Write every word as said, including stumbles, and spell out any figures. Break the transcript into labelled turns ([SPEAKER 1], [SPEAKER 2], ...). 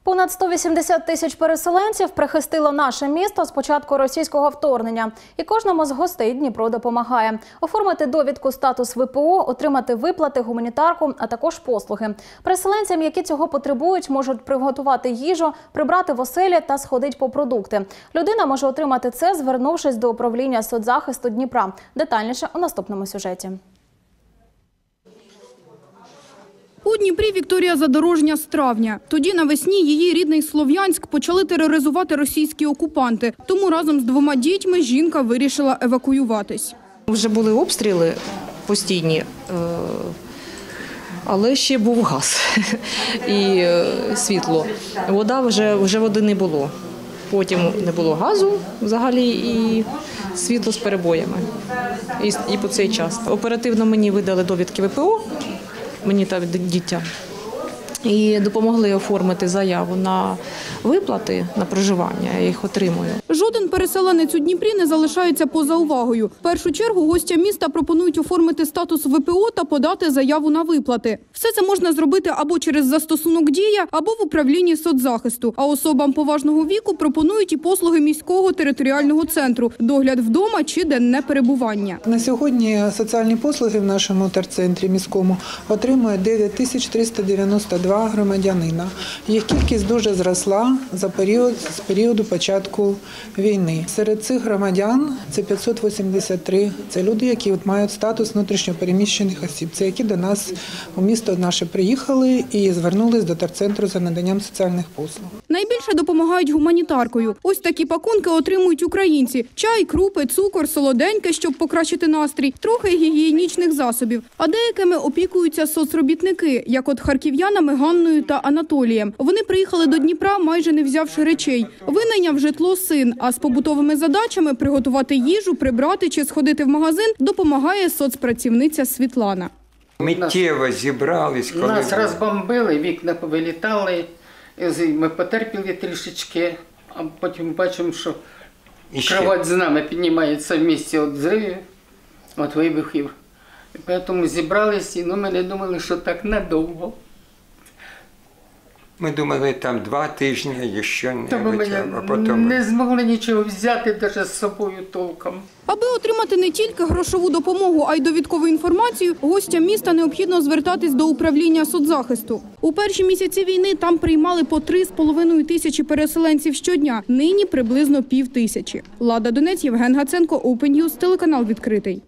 [SPEAKER 1] Понад сто вісімдесят тисяч переселенців прихистило наше місто з початку російського вторгнення. І кожному з гостей Дніпро допомагає. Оформити довідку статус В П О, отримати виплати, гуманітарку, а також послуги. Переселенцям, які цього потребують, можуть приготувати їжу, прибрати в оселі та сходити по продукти. Людина може отримати це, звернувшись до управління соцзахисту Дніпра. Детальніше у наступному сюжеті.
[SPEAKER 2] У Дніпрі Вікторія Задорожня з травня. Тоді навесні її рідний Слов'янськ почали тероризувати російські окупанти. Тому разом з двома дітьми жінка вирішила евакуюватись.
[SPEAKER 3] Вже були обстріли постійні, але ще був газ і світло. Вода вже, вже води не було. Потім не було газу взагалі і світло з перебоями. І, і по цей час. Оперативно мені видали довідки В П О. Мені та дитя, і допомогли оформити заяву на виплати, на проживання, я їх отримую.
[SPEAKER 2] Жоден переселенець у Дніпрі не залишається поза увагою. В першу чергу гостя міста пропонують оформити статус В П О та подати заяву на виплати. Все це можна зробити або через застосунок «Дія», або в управлінні соцзахисту. А особам поважного віку пропонують і послуги міського територіального центру – догляд вдома чи денне перебування.
[SPEAKER 4] На сьогодні соціальні послуги в нашому терцентрі міському отримує дев'ять тисяч триста дев'яносто два громадянина. Їх кількість дуже зросла за період, з періоду початку війни. Серед цих громадян це п'ятсот вісімдесят три. Це люди, які от мають статус внутрішньопереміщених осіб. Це які до нас у місто наше приїхали і звернулись до терцентру за наданням соціальних послуг.
[SPEAKER 2] Найбільше допомагають гуманітаркою. Ось такі пакунки отримують українці. Чай, крупи, цукор, солоденьке, щоб покращити настрій, трохи гігієнічних засобів. А деякими опікуються соцробітники, як от харків'янами Ганною та Анатолієм. Вони приїхали до Дніпра, майже не взявши речей. Винайняв житло син, а з побутовими задачами – приготувати їжу, прибрати чи сходити в магазин – допомагає соцпрацівниця Світлана.
[SPEAKER 5] Миттєво зібрались. Коли...
[SPEAKER 6] Нас розбомбили, вікна повилітали, ми потерпіли трішечки, а потім бачимо, що кровать з нами піднімається в місці від взривів, від вибухів. Тому зібралися, але ми не думали, що так надовго.
[SPEAKER 5] Ми думали, там два тижні, ще не
[SPEAKER 6] Тому ми
[SPEAKER 5] а потім...
[SPEAKER 6] не змогли нічого взяти навіть з собою толком.
[SPEAKER 2] Аби отримати не тільки грошову допомогу, а й довідкову інформацію, гостям міста необхідно звертатись до управління соцзахисту. У перші місяці війни там приймали по три з половиною тисячі переселенців щодня, нині приблизно пів тисячі. Лада Донець, Євген Гаценко, Open News, телеканал «Відкритий».